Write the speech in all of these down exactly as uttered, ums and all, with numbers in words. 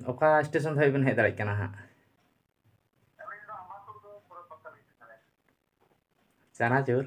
ᱚᱠᱟ ᱥᱴᱮᱥᱚᱱ ᱫᱷᱟᱹᱵᱤᱡ ᱵᱮᱱ ᱦᱮᱡ ᱫᱟᱲᱮᱭᱟᱜ ᱠᱟᱱᱟ ᱦᱟᱸᱜ? ᱪᱟᱱᱟᱪᱩᱨ?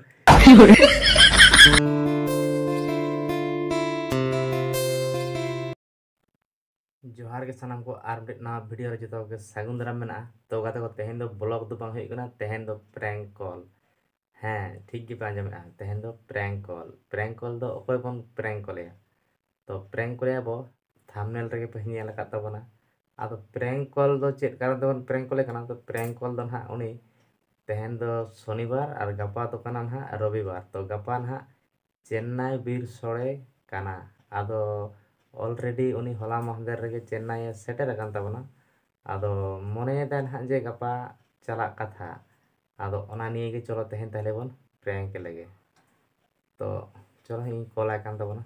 ᱡᱚᱦᱟᱨ ᱜᱮ ᱥᱟᱱᱟᱢ ᱠᱚ ᱟᱨ ᱢᱤᱫᱴᱮᱱ ᱱᱟᱣᱟ ᱵᱷᱤᱰᱤᱭᱳ ᱨᱮ ᱡᱚᱛᱚ ᱜᱮ ᱥᱟᱹᱜᱩᱱ ᱫᱟᱨᱟᱢ ᱢᱮᱱᱟᱜᱼᱟ। ᱛᱚ ᱜᱟᱛᱮ ᱠᱚ ᱛᱮᱦᱮᱧ ᱫᱚ ᱵᱞᱚᱜ ᱫᱚ ᱵᱟᱝ ᱦᱩᱭᱩᱜ ᱠᱟᱱᱟ, ᱛᱮᱦᱮᱧ ᱫᱚ ᱯᱨᱮᱝᱠ ᱠᱚᱞ। ᱦᱮᱸ ᱴᱷᱤक ᱜᱮᱯᱮ ᱟᱸᱡᱚᱢᱮᱜᱼᱟ, ᱛᱮᱦᱮᱧ ᱫᱚ ᱯᱨᱮᱝᱠ ᱠᱚᱞ। ᱯᱨᱮᱝᱠ ᱠᱚᱞ ᱫᱚ ᱚᱠᱚᱭ ᱵᱚᱱ ᱯᱨᱮᱝᱠ ᱠᱚᱞᱮᱭᱟ? ᱛᱚ ᱯᱨᱮᱝᱠ ᱠᱚᱞᱮᱭᱟ ᱵᱚ ᱛᱷᱟᱢᱵᱱᱮᱞ ᱨᱮᱜᱮ ᱯᱮ ᱧᱮᱞ ᱟᱠᱟᱫ ᱛᱟᱵᱚᱱᱟ। ᱟᱫᱚ ᱯᱨᱮᱝᱠ ᱠᱚᱞ ᱫᱚ ᱪᱮᱫ ᱠᱟᱨᱚᱱ ᱛᱮᱵᱚᱱ ᱯᱨᱮᱝᱠ ᱠᱚᱞᱮ ᱠᱟᱱᱟ? ᱛᱚ ᱯᱨᱮᱝᱠ ᱠᱚᱞ ᱫᱚ ᱱᱟᱦᱟᱜ ᱩᱱᱤ तेहन दो शनिवार और गपा तो कना ना रविवार। तो गपा ना चेन्नई बीर सोड़े कना। आदो ऑलरेडी उनी होला महदेर रे चेन्नई सेटेर अकान तबना। आदो मने दान हाँ जे गपा चला कथा। आदो ओना निये के चलो तेहन ताहले बन प्रैंक लेगे। तो चलो ही कॉल आकान तबना।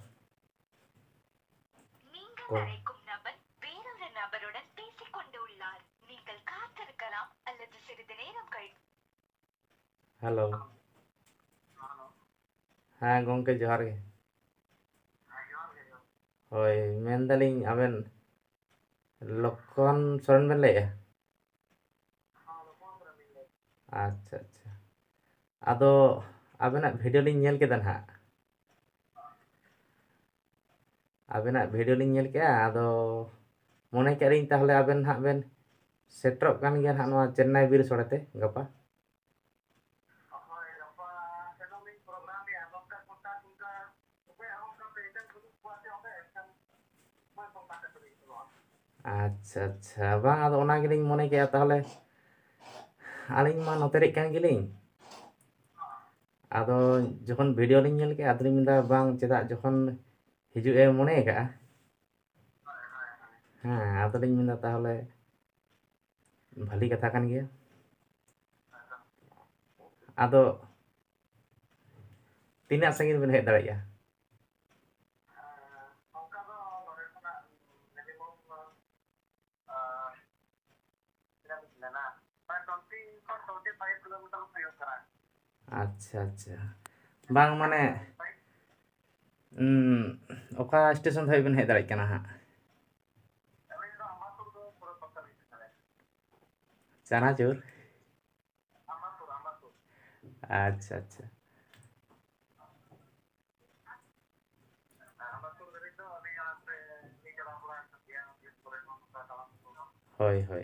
कॉल हेलो हाँ गोंके जोहार गे। होय मेन दालिंग आबेन लखन सोरेन बेन लैया? अच्छा अच्छा आदो आबेना वीडियो लिंग नेल केदा ना आबेना वीडियो लिंग नेल केया। आदो मने करिंग ताहले आबेन हां बेन सेटरक कान गया हां नोआ चेन्नई बीर सोड़ेते गपा। अच्छा अच्छा बांग आदो ओना गिलिंग मने केया ताहले आलिंग मा नोतेरिक कान गिलिंग। आदो जखन वीडियो लिंग नेल केया आदो मिंदा बांग चेदा जखन हिजु ए मने का हाँ आदो लिंग मिंदा ताहले भली कथा कान गया। आदो तीना संगीन बेन हेज दाड़ेया? अच्छा अच्छा बांग माने ओका स्टेशन धाबी बेन हेज दाड़ेयाक काना हां? चानाचुर? अच्छा अच्छा होय होय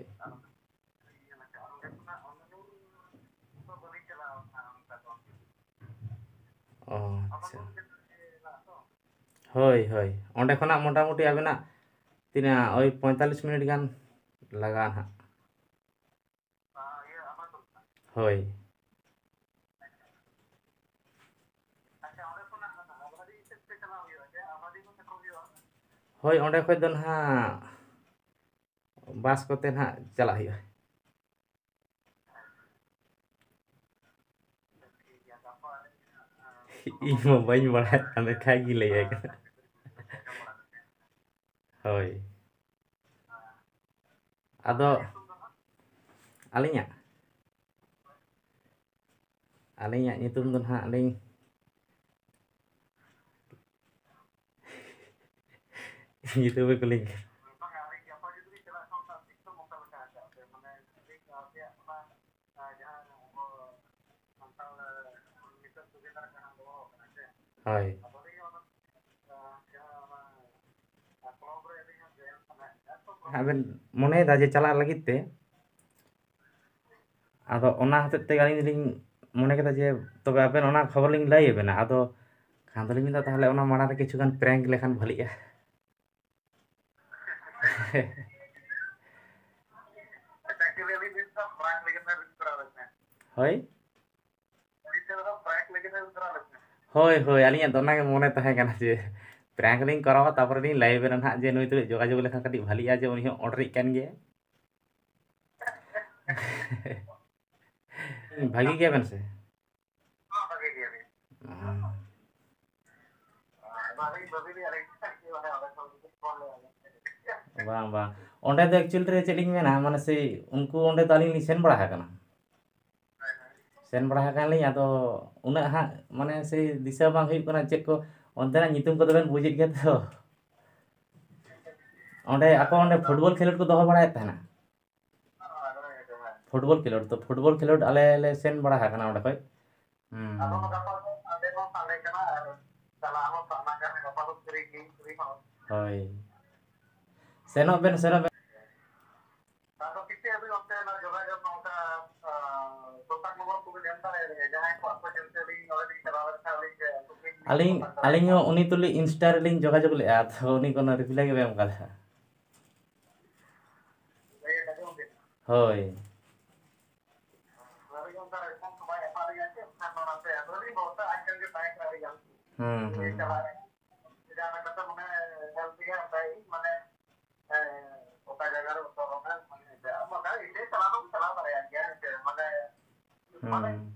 ओ अच्छा होय होय ओंडे खना मोटामुटी आबेना तीना ओई पैंतालीस मिनट गान लगा हां। होय होय ओंडे खoj दो ना बास कोते ना चला हुआ। इमा बाई बड़ा हमें खागी ले जाएगा। होय आदो आलिया आलिया नितुम दो ना आलिंग यूट्यूब पे लिंक होय आबेन मने दा जे चला लगित ते आदो ओना हते ते आलिंग लिंग मने केदा जे तबे आबेन ओना खबर लिंग लई बेना। आदो खान दलिंग मिंदा ताहले ओना माड़ा रे किछु गान प्रैंक लेखान भलिया। होय होय होय आलिया तो ओना गे मने ताहे काना जे प्रैंक लिंग करावा तापर लिंग लई बेना ना जे नुई तो जोगाजोग लेखा कटी भलिया जे उनी हो ऑर्डर कान गे। भागी गया बेन से बांग बांग ओंडे दो एक्चुअली रे चेलिंग मेना माने से उनको ओंडे तो आलिंग सेन बड़ा हाकना सेन बड़ा हाकन लिंग। आदो उना हां माने से दिशा बांग हुई कना चेक को ओंतेना नितुम को तो बेन बुझित गया तो ᱚᱸᱰᱮ ᱟᱠᱚ ᱚᱸᱰᱮ ᱯᱷᱩᱴᱵᱚᱞ ᱠᱷᱮᱞᱳᱰ ᱠᱚ ᱫᱚᱦᱚ ᱵᱟᱲᱟᱭᱮᱫ ᱛᱟᱦᱮᱱᱟ ᱯᱷᱩᱴᱵᱚल ᱠᱷᱮᱞᱳᱰ ᱛᱚ ᱯᱷᱩᱴᱵᱚल ᱠᱷᱮᱞᱳᱰ ᱟᱞᱮ ᱞᱮ ᱥᱮᱱ ᱵᱟᱲᱟ ᱟᱠᱟᱱᱟ ᱚᱸᱰᱮ ᱠᱷᱚᱡ ᱦᱳᱭ ᱥᱮᱱᱚᱜ ᱵᱮᱱ ᱥᱮᱱᱚᱜ ᱵᱮᱱ ᱟᱹᱞᱤᱧ ᱟᱹᱞᱤᱧ ᱦᱚᱸ ᱩᱱᱤ ᱛᱩᱞᱩᱡ ᱤᱱᱥᱴᱟ ᱨᱮᱞᱤᱧ ᱡᱳᱜᱟᱡᱳᱜᱽ ᱞᱮᱜᱼᱟ ᱛᱚ ᱩᱱᱤ ᱠᱳᱱᱳ ᱨᱤᱯᱞᱟᱭ ᱜᱮ ᱵᱟᱭ ᱮᱢ ᱠᱟᱫᱟ ᱦᱳᱭ ᱦᱩᱸ ᱦᱩᱸ ᱦᱩᱸ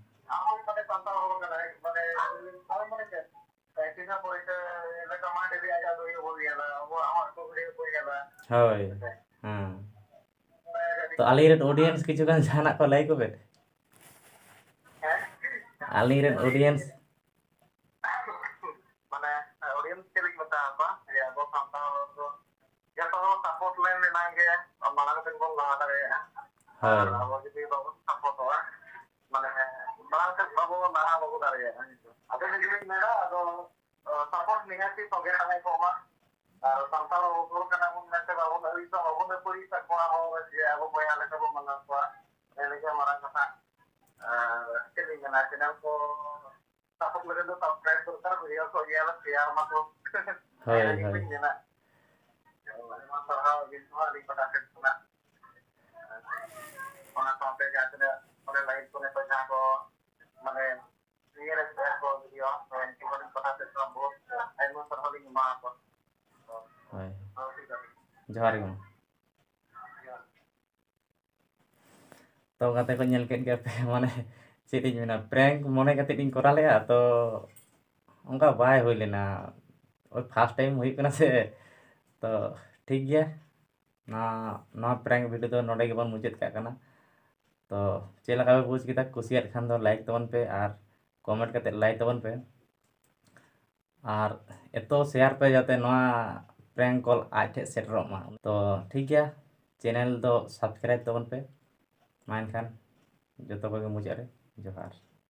ᱦᱳᱭ ᱦᱮᱸ ᱛᱚ ᱟᱹᱞᱤᱧ ᱨᱮᱱ ᱚᱰᱤᱭᱮᱱᱥ ᱠᱤᱪᱷᱩ ᱜᱟᱱ ᱡᱟᱦᱟᱱᱟᱜ ᱠᱚ ᱞᱟᱹᱭ ᱠᱚᱵᱮᱱ ᱟᱹᱞᱤᱧ ᱨᱮᱱ ᱚᱰᱤᱭᱮᱱᱥ ᱦᱳᱭ ᱦᱳᱭ ᱦᱳᱭ ᱡᱚᱦᱟᱨ ᱜᱮ ᱛᱚ ᱜᱟᱛᱮ ᱠᱚ ᱧᱮᱞ ᱠᱮᱫ ᱜᱮᱭᱟ ᱯᱮ ᱢᱟᱱᱮ ᱪᱮᱫ ᱤᱧ ᱢᱮᱱᱟ ᱯᱨᱮᱝᱠ ᱢᱚᱱᱮ ᱠᱟᱛᱮᱫ ᱤᱧ ᱠᱚᱨᱟᱣ ᱞᱮᱜᱼᱟ ᱛᱚ ᱚᱱᱠᱟ ᱵᱟᱭ ᱦᱩᱭ ᱞᱮᱱᱟ ᱳᱭ ᱯᱷᱟᱥᱴ ᱴᱟᱭᱤᱢ ᱦᱩᱭᱩᱜ ᱠᱟᱱᱟ ᱥᱮ ᱛᱚ ᱴᱷᱤᱠ ᱜᱮᱭᱟ ᱱᱚᱣᱟ ᱱᱚᱣᱟ ᱯᱨᱮᱝᱠ ᱵᱷᱤᱰᱤᱭᱳ ᱫᱚ ᱱᱚᱰᱮ ᱜᱮᱵᱚᱱ ᱢᱩᱪᱟᱹᱫ ᱠᱟᱜ ᱠᱟᱱᱟ ᱛᱚ ᱪᱮᱫ ᱞᱮᱠᱟ ᱯᱮ ᱵᱩᱡᱽ ᱠᱮᱫᱟ ᱠᱩᱥᱤᱭᱟᱜ ᱠᱷᱟᱱ ᱫᱚ ᱞᱟᱭᱤᱠ ᱛᱟᱵᱚᱱ ᱯᱮ ᱟᱨ ᱠᱚᱢᱮᱱᱴ ᱠᱟᱛᱮᱫ ᱞᱟᱭᱤᱠ ᱛᱟᱵᱚᱱ ᱯᱮ ᱟᱨ ᱮᱛᱚ ᱥᱮᱭᱟᱨ ᱯᱮ ᱡᱟᱛᱮ ᱱᱚᱣᱟ ᱯᱨᱮᱝᱠ ᱠᱚᱞ ᱟᱡ ᱴᱷᱮᱡ ᱥᱮᱴᱮᱨᱚᱜ ᱢᱟ ᱛᱚ ᱴᱷᱤक ᱜᱮᱭᱟ ᱪᱮᱱᱮᱞ ᱫᱚ ᱥᱟᱵᱥᱠᱨᱟᱭᱤᱵ ᱛᱟᱵᱚᱱ ᱯᱮ ᱢᱟ ᱮᱱᱠᱷᱟᱱ ᱡᱚᱛᱚ ᱠᱚᱜᱮ ᱢᱩᱪᱟᱹᱫ ᱨᱮ ᱡᱚᱦᱟᱨ